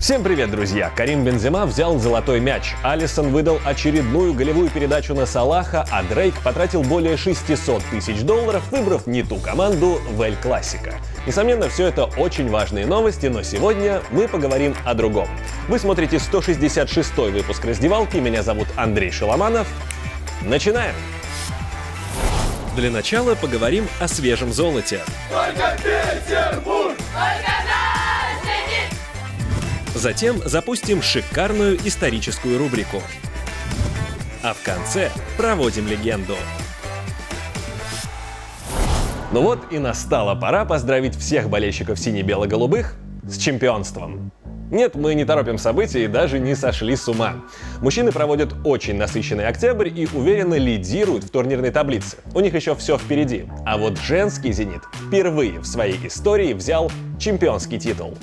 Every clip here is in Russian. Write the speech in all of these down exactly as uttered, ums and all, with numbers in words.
Всем привет, друзья! Карим Бензема взял золотой мяч, Алисон выдал очередную голевую передачу на Салаха, а Дрейк потратил более шестисот тысяч долларов, выбрав не ту команду в Эль Классико. Несомненно, все это очень важные новости, но сегодня мы поговорим о другом. Вы смотрите сто шестьдесят шестой выпуск «Раздевалки», меня зовут Андрей Шеломанов. Начинаем! Для начала поговорим о свежем золоте. Только Петербург! Только наш «Зенит»! Затем запустим шикарную историческую рубрику. А в конце проводим легенду. Ну вот и настала пора поздравить всех болельщиков сине-бело-голубых с чемпионством. Нет, мы не торопим события и даже не сошли с ума. Мужчины проводят очень насыщенный октябрь и уверенно лидируют в турнирной таблице. У них еще все впереди. А вот женский «Зенит» впервые в своей истории взял чемпионский титул.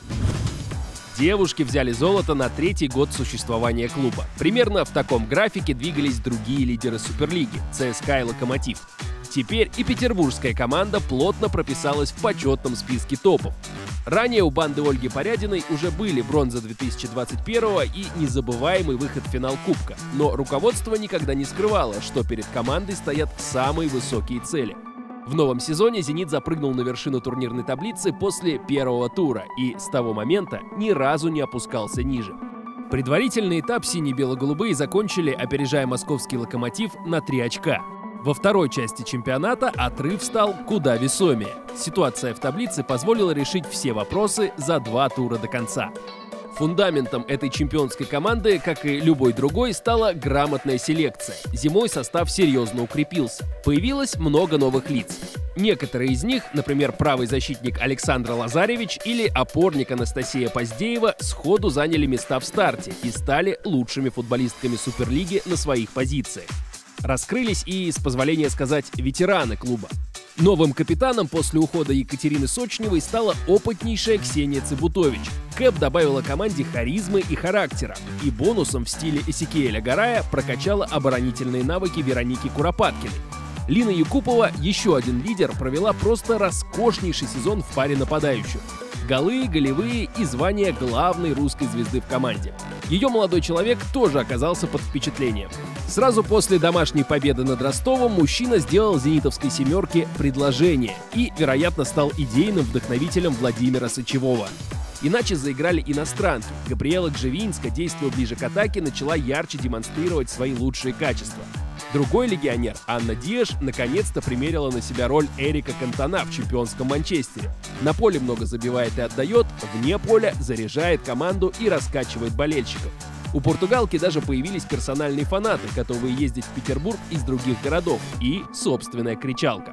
Девушки взяли золото на третий год существования клуба. Примерно в таком графике двигались другие лидеры Суперлиги – ЦСКА и Локомотив. Теперь и петербургская команда плотно прописалась в почетном списке топов. Ранее у банды Ольги Порядиной уже были бронза две тысячи двадцать первого и незабываемый выход в финал Кубка. Но руководство никогда не скрывало, что перед командой стоят самые высокие цели. В новом сезоне «Зенит» запрыгнул на вершину турнирной таблицы после первого тура и с того момента ни разу не опускался ниже. Предварительный этап сине-бело-голубые закончили, опережая московский «Локомотив» на три очка. Во второй части чемпионата отрыв стал куда весомее. Ситуация в таблице позволила решить все вопросы за два тура до конца. Фундаментом этой чемпионской команды, как и любой другой, стала грамотная селекция. Зимой состав серьезно укрепился. Появилось много новых лиц. Некоторые из них, например, правый защитник Александр Лазаревич или опорник Анастасия Поздеева, сходу заняли места в старте и стали лучшими футболистками Суперлиги на своих позициях. Раскрылись и, с позволения сказать, ветераны клуба. Новым капитаном после ухода Екатерины Сочневой стала опытнейшая Ксения Цыбутович. Кэп добавила команде харизмы и характера, и бонусом в стиле Эсекиэля Гарая прокачала оборонительные навыки Вероники Куропаткиной. Лина Якупова, еще один лидер, провела просто роскошнейший сезон в паре нападающих. Голы, голевые и звание главной русской звезды в команде. Ее молодой человек тоже оказался под впечатлением. Сразу после домашней победы над Ростовом мужчина сделал зенитовской «семерке» предложение и, вероятно, стал идейным вдохновителем Владимира Сычевого. Иначе заиграли иностранки. Габриэла Гжевинска, действуя ближе к атаке, начала ярче демонстрировать свои лучшие качества. Другой легионер, Анна Диаш, наконец-то примерила на себя роль Эрика Кантона в чемпионском Манчестере. На поле много забивает и отдает, вне поля заряжает команду и раскачивает болельщиков. У португалки даже появились персональные фанаты, готовые ездить в Петербург из других городов, и собственная кричалка.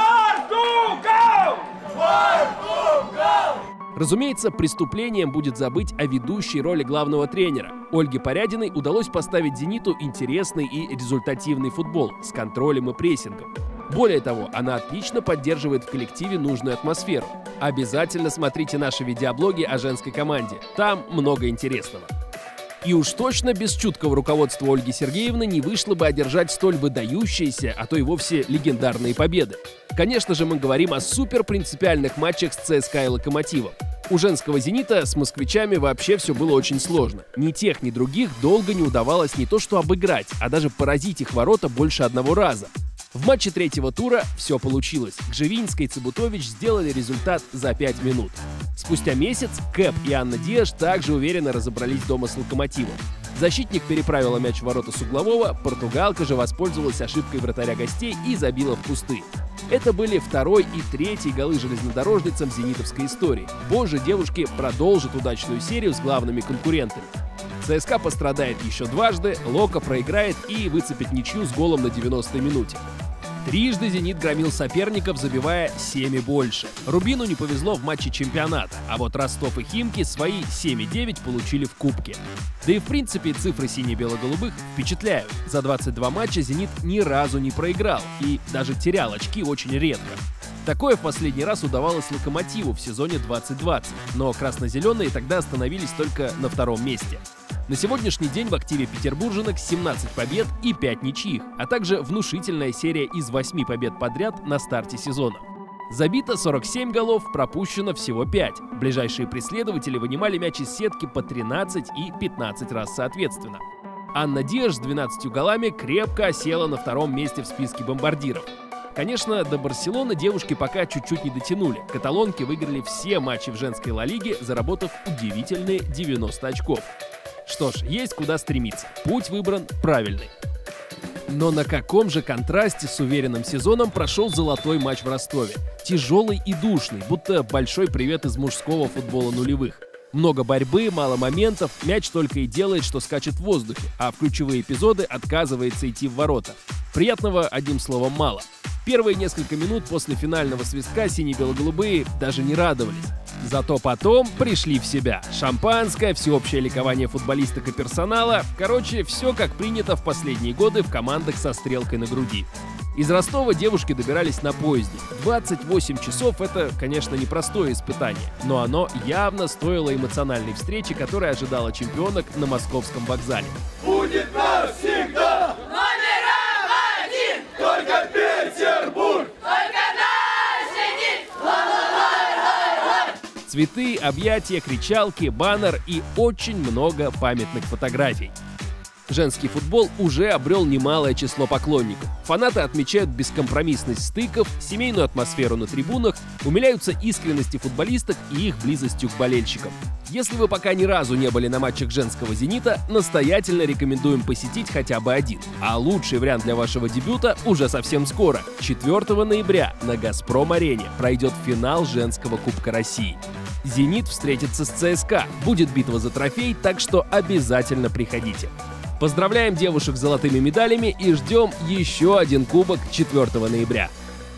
Португал! Португал! Разумеется, преступлением будет забыть о ведущей роли главного тренера. Ольге Порядиной удалось поставить «Зениту» интересный и результативный футбол с контролем и прессингом. Более того, она отлично поддерживает в коллективе нужную атмосферу. Обязательно смотрите наши видеоблоги о женской команде. Там много интересного. И уж точно без чуткого руководства Ольги Сергеевны не вышло бы одержать столь выдающиеся, а то и вовсе легендарные победы. Конечно же, мы говорим о суперпринципиальных матчах с ЦСКА и Локомотивом. У женского «Зенита» с москвичами вообще все было очень сложно. Ни тех, ни других долго не удавалось не то что обыграть, а даже поразить их ворота больше одного раза. В матче третьего тура все получилось. Гжевинска и Цыбутович сделали результат за пять минут. Спустя месяц Кэп и Анна Диаш также уверенно разобрались дома с Локомотивом. Защитник переправила мяч в ворота с углового, португалка же воспользовалась ошибкой вратаря гостей и забила в кусты. Это были второй и третий голы железнодорожницам зенитовской истории. Позже девушки продолжат удачную серию с главными конкурентами. ЦСКА пострадает еще дважды, Локо проиграет и выцепит ничью с голом на девяностой минуте. Трижды «Зенит» громил соперников, забивая семь и больше. Рубину не повезло в матче чемпионата, а вот Ростов и Химки свои семь и девять получили в Кубке. Да и в принципе цифры сине-бело-голубых впечатляют. За двадцать два матча «Зенит» ни разу не проиграл и даже терял очки очень редко. Такое в последний раз удавалось «Локомотиву» в сезоне двадцать двадцать, но красно-зеленые тогда остановились только на втором месте. На сегодняшний день в активе петербурженок семнадцать побед и пять ничьих, а также внушительная серия из восьми побед подряд на старте сезона. Забито сорок семь голов, пропущено всего пять. Ближайшие преследователи вынимали мяч из сетки по тринадцать и пятнадцать раз соответственно. Анна Диаш с двенадцатью голами крепко осела на втором месте в списке бомбардиров. Конечно, до Барселоны девушки пока чуть-чуть не дотянули. Каталонки выиграли все матчи в женской Ла Лиге, заработав удивительные девяносто очков. Что ж, есть куда стремиться. Путь выбран правильный. Но на каком же контрасте с уверенным сезоном прошел золотой матч в Ростове? Тяжелый и душный, будто большой привет из мужского футбола нулевых. Много борьбы, мало моментов, мяч только и делает, что скачет в воздухе, а в ключевые эпизоды отказывается идти в ворота. Приятного, одним словом, мало. Первые несколько минут после финального свистка сине-бело-голубые даже не радовались. Зато потом пришли в себя. Шампанское, всеобщее ликование футболисток и персонала. Короче, все как принято в последние годы в командах со стрелкой на груди. Из Ростова девушки добирались на поезде. двадцать восемь часов — это, конечно, непростое испытание, но оно явно стоило эмоциональной встречи, которая ожидала чемпионок на московском вокзале. Будет навсегда! Номер один! Только Петербург! Только наш «Зенит». Цветы, объятия, кричалки, баннер и очень много памятных фотографий. Женский футбол уже обрел немалое число поклонников. Фанаты отмечают бескомпромиссность стыков, семейную атмосферу на трибунах, умиляются искренности футболисток и их близостью к болельщикам. Если вы пока ни разу не были на матчах женского «Зенита», настоятельно рекомендуем посетить хотя бы один. А лучший вариант для вашего дебюта уже совсем скоро. четвёртого ноября на «Газпром-арене» пройдет финал женского Кубка России. «Зенит» встретится с ЦСКА. Будет битва за трофей, так что обязательно приходите. Поздравляем девушек с золотыми медалями и ждем еще один кубок четвёртого ноября.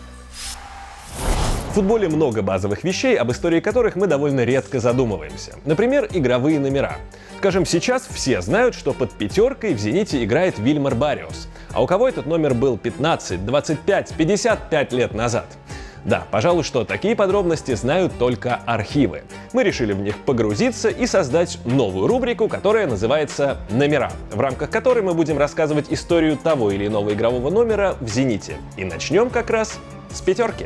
В футболе много базовых вещей, об истории которых мы довольно редко задумываемся. Например, игровые номера. Скажем, сейчас все знают, что под пятеркой в «Зените» играет Вильмар Барриос. А у кого этот номер был пятнадцать, двадцать пять, пятьдесят пять лет назад? Да, пожалуй, что такие подробности знают только архивы. Мы решили в них погрузиться и создать новую рубрику, которая называется «Номера», в рамках которой мы будем рассказывать историю того или иного игрового номера в «Зените». И начнем как раз с пятерки.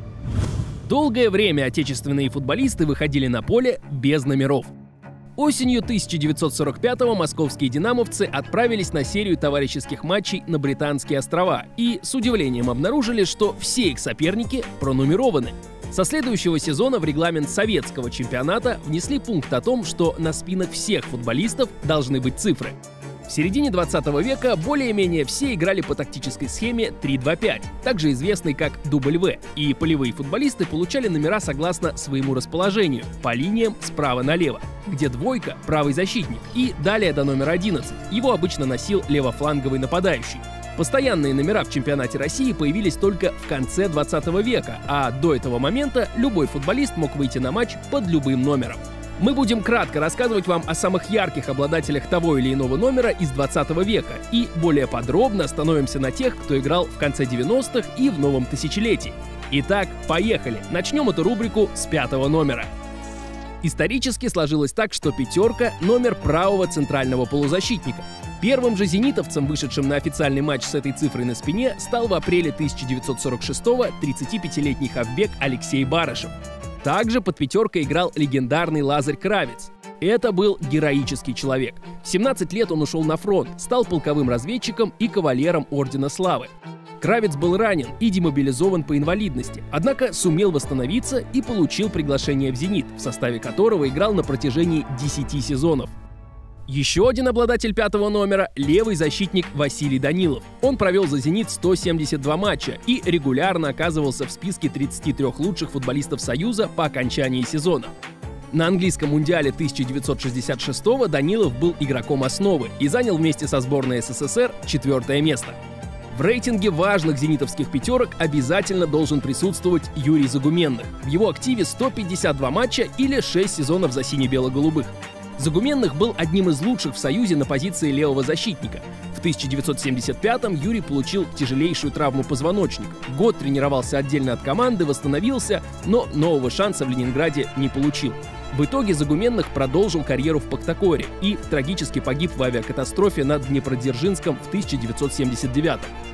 Долгое время отечественные футболисты выходили на поле без номеров. Осенью тысяча девятьсот сорок пятого московские динамовцы отправились на серию товарищеских матчей на Британские острова и с удивлением обнаружили, что все их соперники пронумерованы. Со следующего сезона в регламент советского чемпионата внесли пункт о том, что на спинах всех футболистов должны быть цифры. В середине двадцатого века более-менее все играли по тактической схеме три два пять, также известной как дубль В, и полевые футболисты получали номера согласно своему расположению, по линиям справа налево, где двойка — правый защитник, и далее до номера одиннадцать, его обычно носил левофланговый нападающий. Постоянные номера в чемпионате России появились только в конце двадцатого века, а до этого момента любой футболист мог выйти на матч под любым номером. Мы будем кратко рассказывать вам о самых ярких обладателях того или иного номера из двадцатого века и более подробно остановимся на тех, кто играл в конце девяностых и в новом тысячелетии. Итак, поехали! Начнем эту рубрику с пятого номера. Исторически сложилось так, что пятерка — номер правого центрального полузащитника. Первым же зенитовцем, вышедшим на официальный матч с этой цифрой на спине, стал в апреле тысяча девятьсот сорок шестого тридцатипятилетний хавбек Алексей Барышев. Также под пятеркой играл легендарный Лазарь Кравец. Это был героический человек. В семнадцать лет он ушел на фронт, стал полковым разведчиком и кавалером Ордена Славы. Кравец был ранен и демобилизован по инвалидности, однако сумел восстановиться и получил приглашение в «Зенит», в составе которого играл на протяжении десяти сезонов. Еще один обладатель пятого номера — левый защитник Василий Данилов. Он провел за «Зенит» сто семьдесят два матча и регулярно оказывался в списке тридцати трёх лучших футболистов Союза по окончании сезона. На английском мундиале тысяча девятьсот шестьдесят шестого Данилов был игроком основы и занял вместе со сборной СССР четвертое место. В рейтинге важных зенитовских пятерок обязательно должен присутствовать Юрий Загуменных. В его активе сто пятьдесят два матча или шесть сезонов за сине-бело-голубых. Загуменных был одним из лучших в Союзе на позиции левого защитника. В тысяча девятьсот семьдесят пятом Юрий получил тяжелейшую травму позвоночника. Год тренировался отдельно от команды, восстановился, но нового шанса в Ленинграде не получил. В итоге Загуменных продолжил карьеру в Пактакоре и трагически погиб в авиакатастрофе над Днепродзержинском в тысяча девятьсот семьдесят девятом.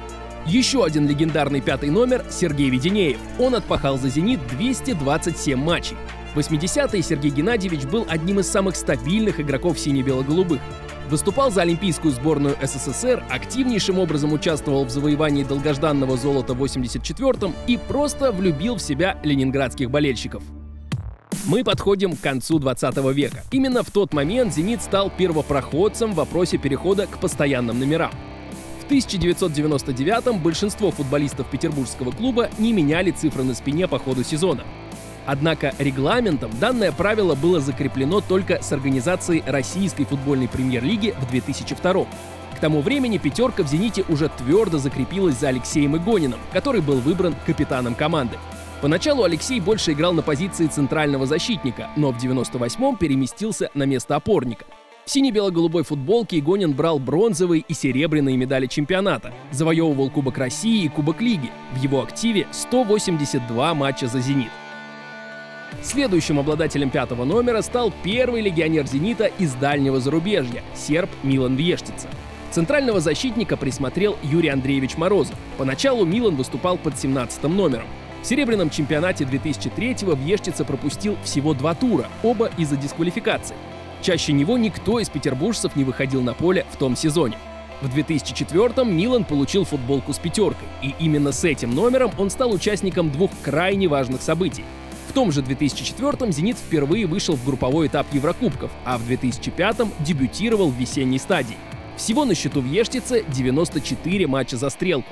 Еще один легендарный пятый номер — Сергей Веденеев. Он отпахал за «Зенит» двести двадцать семь матчей. В восьмидесятые Сергей Геннадьевич был одним из самых стабильных игроков сине-бело-голубых. Выступал за олимпийскую сборную СССР, активнейшим образом участвовал в завоевании долгожданного золота в восемьдесят четвёртом и просто влюбил в себя ленинградских болельщиков. Мы подходим к концу двадцатого века. Именно в тот момент «Зенит» стал первопроходцем в вопросе перехода к постоянным номерам. В тысяча девятьсот девяносто девятом большинство футболистов петербургского клуба не меняли цифры на спине по ходу сезона. Однако регламентом данное правило было закреплено только с организацией Российской футбольной премьер-лиги в две тысячи втором. К тому времени пятерка в «Зените» уже твердо закрепилась за Алексеем Игониным, который был выбран капитаном команды. Поначалу Алексей больше играл на позиции центрального защитника, но в девяносто восьмом переместился на место опорника. В сине-бело-голубой футболке Игонин брал бронзовые и серебряные медали чемпионата, завоевывал Кубок России и Кубок Лиги. В его активе сто восемьдесят два матча за «Зенит». Следующим обладателем пятого номера стал первый легионер «Зенита» из дальнего зарубежья — серб Милан Вьештица. Центрального защитника присмотрел Юрий Андреевич Морозов. Поначалу Милан выступал под семнадцатым номером. В серебряном чемпионате две тысячи третьего Вьештица пропустил всего два тура, оба из-за дисквалификации. Чаще него никто из петербуржцев не выходил на поле в том сезоне. В две тысячи четвёртом Милан получил футболку с пятеркой, и именно с этим номером он стал участником двух крайне важных событий. В том же две тысячи четвёртом «Зенит» впервые вышел в групповой этап Еврокубков, а в две тысячи пятом дебютировал в весенней стадии. Всего на счету Вьештицы девяносто четыре матча за стрелку.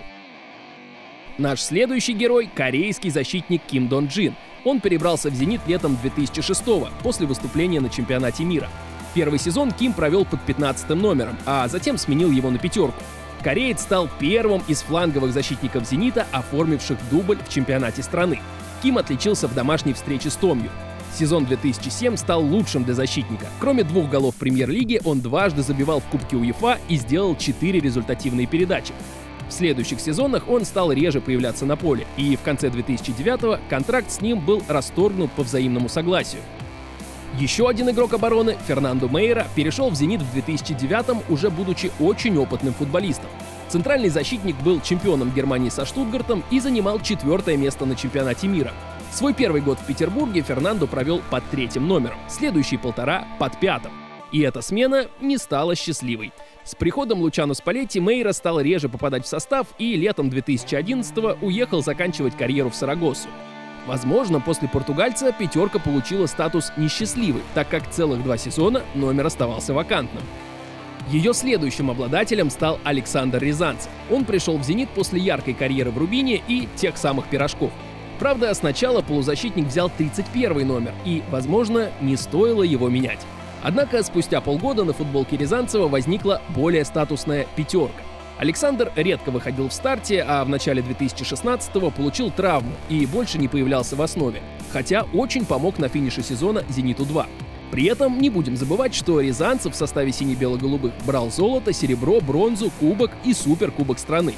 Наш следующий герой — корейский защитник Ким Дон Джин. Он перебрался в «Зенит» летом две тысячи шестого, после выступления на чемпионате мира. Первый сезон Ким провел под пятнадцатым номером, а затем сменил его на пятерку. Кореец стал первым из фланговых защитников «Зенита», оформивших дубль в чемпионате страны. Ким отличился в домашней встрече с Томью. Сезон две тысячи седьмой стал лучшим для защитника. Кроме двух голов в премьер-лиге, он дважды забивал в Кубке УЕФА и сделал четыре результативные передачи. В следующих сезонах он стал реже появляться на поле, и в конце две тысячи девятого контракт с ним был расторгнут по взаимному согласию. Еще один игрок обороны, Фернандо Мейра, перешел в «Зенит» в две тысячи девятом, уже будучи очень опытным футболистом. Центральный защитник был чемпионом Германии со Штутгартом и занимал четвертое место на чемпионате мира. Свой первый год в Петербурге Фернандо провел под третьим номером, следующие полтора — под пятым. И эта смена не стала счастливой. С приходом Лучано Спалетти Мейра стал реже попадать в состав и летом две тысячи одиннадцатого уехал заканчивать карьеру в Сарагоссу. Возможно, после португальца пятерка получила статус несчастливый, так как целых два сезона номер оставался вакантным. Ее следующим обладателем стал Александр Рязанцев. Он пришел в «Зенит» после яркой карьеры в «Рубине» и тех самых пирожков. Правда, сначала полузащитник взял тридцать первый номер, и, возможно, не стоило его менять. Однако спустя полгода на футболке Рязанцева возникла более статусная пятерка. Александр редко выходил в старте, а в начале две тысячи шестнадцатого получил травму и больше не появлялся в основе, хотя очень помог на финише сезона «Зениту-два». При этом не будем забывать, что Рязанцев в составе сине-бело-голубых брал золото, серебро, бронзу, кубок и суперкубок страны.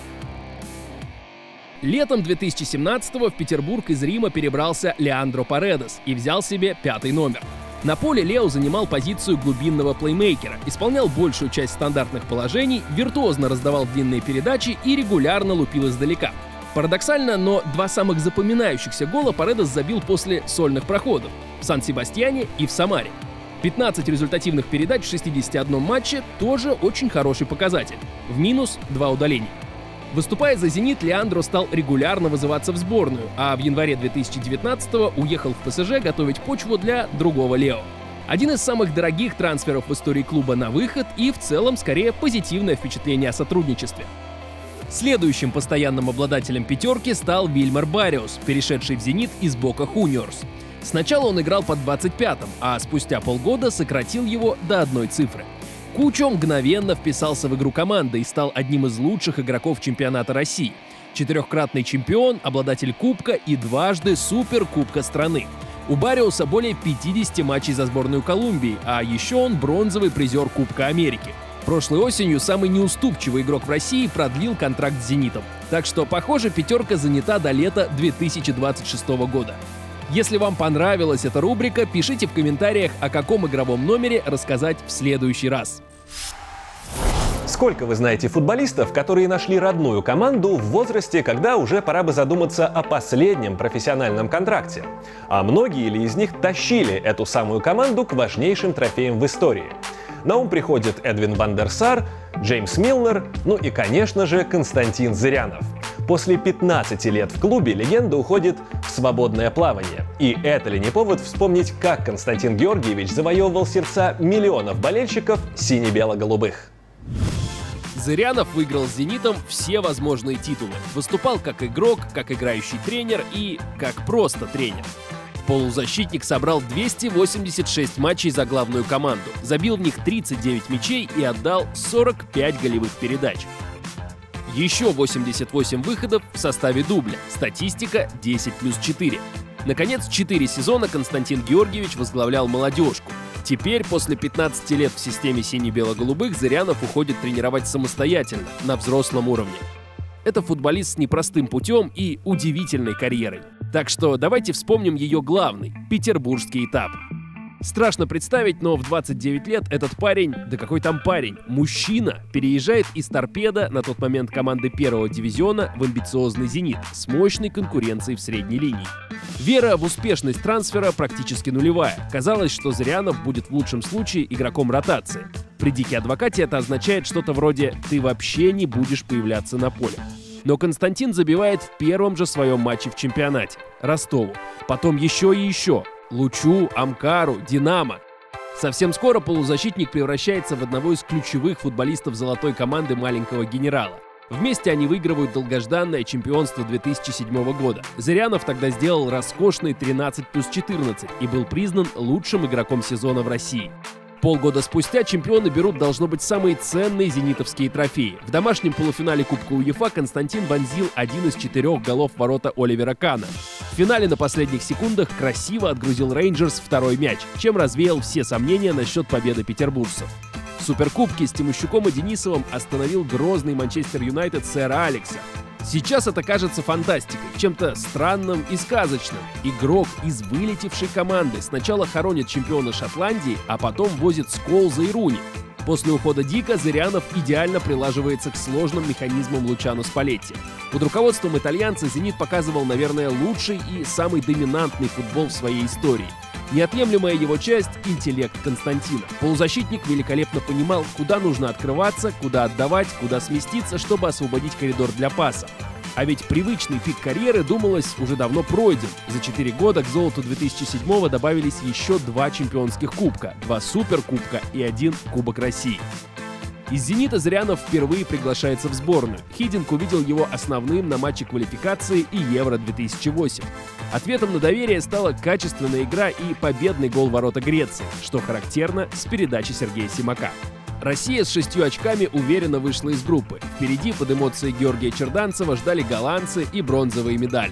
Летом две тысячи семнадцатого в Петербург из Рима перебрался Леандро Паредес и взял себе пятый номер. На поле Лео занимал позицию глубинного плеймейкера, исполнял большую часть стандартных положений, виртуозно раздавал длинные передачи и регулярно лупил издалека. Парадоксально, но два самых запоминающихся гола Паредес забил после сольных проходов в Сан-Себастьяне и в Самаре. пятнадцать результативных передач в шестидесяти одном матче – тоже очень хороший показатель. В минус два удаления. Выступая за «Зенит», Леандро стал регулярно вызываться в сборную, а в январе две тысячи девятнадцатого уехал в ПСЖ готовить почву для другого Лео. Один из самых дорогих трансферов в истории клуба на выход и в целом скорее позитивное впечатление о сотрудничестве. Следующим постоянным обладателем пятерки стал Вильмар Барриос, перешедший в «Зенит» из Бока Хуниорс. Сначала он играл под двадцать пятым, а спустя полгода сократил его до одной цифры. Кучо мгновенно вписался в игру команды и стал одним из лучших игроков чемпионата России. Четырехкратный чемпион, обладатель кубка и дважды суперкубка страны. У Барриоса более пятидесяти матчей за сборную Колумбии, а еще он бронзовый призер Кубка Америки. Прошлой осенью самый неуступчивый игрок в России продлил контракт с «Зенитом». Так что, похоже, пятерка занята до лета две тысячи двадцать шестого года. Если вам понравилась эта рубрика, пишите в комментариях, о каком игровом номере рассказать в следующий раз. Сколько вы знаете футболистов, которые нашли родную команду в возрасте, когда уже пора бы задуматься о последнем профессиональном контракте? А многие ли из них тащили эту самую команду к важнейшим трофеям в истории? На ум приходят Эдвин ван дер Сар, Джеймс Милнер, ну и, конечно же, Константин Зырянов. После пятнадцати лет в клубе легенда уходит в свободное плавание. И это ли не повод вспомнить, как Константин Георгиевич завоевывал сердца миллионов болельщиков сине-бело-голубых? Зырянов выиграл с «Зенитом» все возможные титулы. Выступал как игрок, как играющий тренер и как просто тренер. Полузащитник собрал двести восемьдесят шесть матчей за главную команду, забил в них тридцать девять мячей и отдал сорок пять голевых передач. Еще восемьдесят восемь выходов в составе дубля. Статистика десять плюс четыре. Наконец, четыре сезона Константин Георгиевич возглавлял молодежку. Теперь, после пятнадцати лет в системе сине-бело-голубых, Зырянов уходит тренировать самостоятельно, на взрослом уровне. Это футболист с непростым путем и удивительной карьерой. Так что давайте вспомним ее главный – петербургский этап. Страшно представить, но в двадцать девять лет этот парень, да какой там парень, мужчина, переезжает из «Торпедо», на тот момент команды первого дивизиона, в амбициозный «Зенит» с мощной конкуренцией в средней линии. Вера в успешность трансфера практически нулевая. Казалось, что Зырянов будет в лучшем случае игроком ротации. При «Дике Адвокате» это означает что-то вроде «ты вообще не будешь появляться на поле». Но Константин забивает в первом же своем матче в чемпионате – Ростову. Потом еще и еще – Лучу, Амкару, Динамо. Совсем скоро полузащитник превращается в одного из ключевых футболистов золотой команды маленького генерала. Вместе они выигрывают долгожданное чемпионство две тысячи седьмого года. Зырянов тогда сделал роскошные тринадцать плюс четырнадцать и был признан лучшим игроком сезона в России. Полгода спустя чемпионы берут, должно быть, самые ценные зенитовские трофеи. В домашнем полуфинале Кубка УЕФА Константин вонзил один из четырех голов в ворота Оливера Кана. В финале на последних секундах красиво отгрузил Рейнджерс второй мяч, чем развеял все сомнения насчет победы петербуржцев. В Суперкубке с Тимощуком и Денисовым остановил грозный Манчестер Юнайтед сэра Алекса. Сейчас это кажется фантастикой, чем-то странным и сказочным. Игрок из вылетевшей команды сначала хоронит чемпиона Шотландии, а потом возит Сколза и Руни. После ухода Дика Зырянов идеально прилаживается к сложным механизмам Лучано Спалетти. Под руководством итальянца «Зенит» показывал, наверное, лучший и самый доминантный футбол в своей истории. Неотъемлемая его часть – интеллект Константина. Полузащитник великолепно понимал, куда нужно открываться, куда отдавать, куда сместиться, чтобы освободить коридор для паса. А ведь привычный пик карьеры, думалось, уже давно пройден. За четыре года к золоту две тысячи седьмого добавились еще два чемпионских кубка, два суперкубка и один Кубок России. Из «Зенита» Зырянов впервые приглашается в сборную. Хидинг увидел его основным на матче квалификации и Евро две тысячи восемь. Ответом на доверие стала качественная игра и победный гол в ворота Греции, что характерно с передачи Сергея Симака. Россия с шестью очками уверенно вышла из группы. Впереди под эмоции Георгия Черданцева ждали голландцы и бронзовые медали.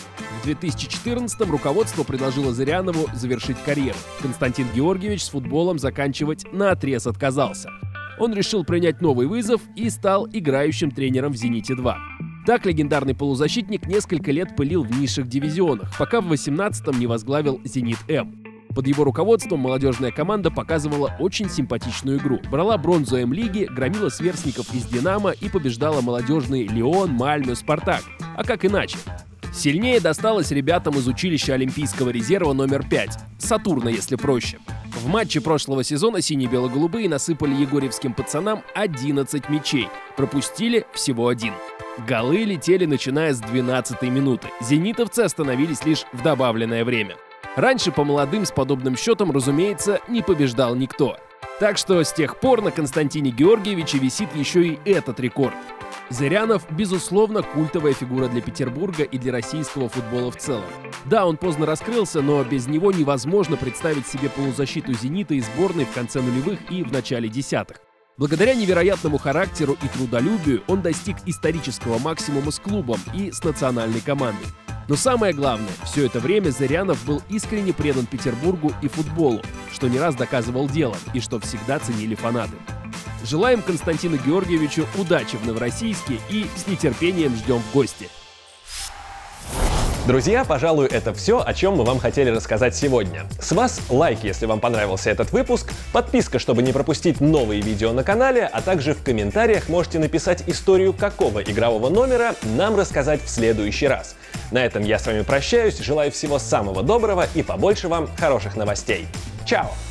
В две тысячи четырнадцатом руководство предложило Зырянову завершить карьеру. Константин Георгиевич с футболом заканчивать наотрез отказался. Он решил принять новый вызов и стал играющим тренером в «Зените-два». Так легендарный полузащитник несколько лет пылил в низших дивизионах, пока в восемнадцатом не возглавил «Зенит-М». Под его руководством молодежная команда показывала очень симпатичную игру. Брала бронзу М-лиги, громила сверстников из «Динамо» и побеждала молодежные «Лион», «Мальмö», «Спартак». А как иначе? Сильнее досталось ребятам из училища Олимпийского резерва номер пять. «Сатурна», если проще. В матче прошлого сезона сине-бело-голубые насыпали егорьевским пацанам одиннадцать мячей. Пропустили всего один. Голы летели, начиная с двенадцатой минуты. Зенитовцы остановились лишь в добавленное время. Раньше по молодым с подобным счетом, разумеется, не побеждал никто. Так что с тех пор на Константине Георгиевиче висит еще и этот рекорд. Зырянов, безусловно, культовая фигура для Петербурга и для российского футбола в целом. Да, он поздно раскрылся, но без него невозможно представить себе полузащиту «Зенита» и сборной в конце нулевых и в начале десятых. Благодаря невероятному характеру и трудолюбию он достиг исторического максимума с клубом и с национальной командой. Но самое главное, все это время Зырянов был искренне предан Петербургу и футболу, что не раз доказывал делом и что всегда ценили фанаты. Желаем Константину Георгиевичу удачи в Новороссийске и с нетерпением ждем в гости. Друзья, пожалуй, это все, о чем мы вам хотели рассказать сегодня. С вас лайк, если вам понравился этот выпуск, подписка, чтобы не пропустить новые видео на канале, а также в комментариях можете написать историю, какого игрового номера нам рассказать в следующий раз. На этом я с вами прощаюсь, желаю всего самого доброго и побольше вам хороших новостей. Чао!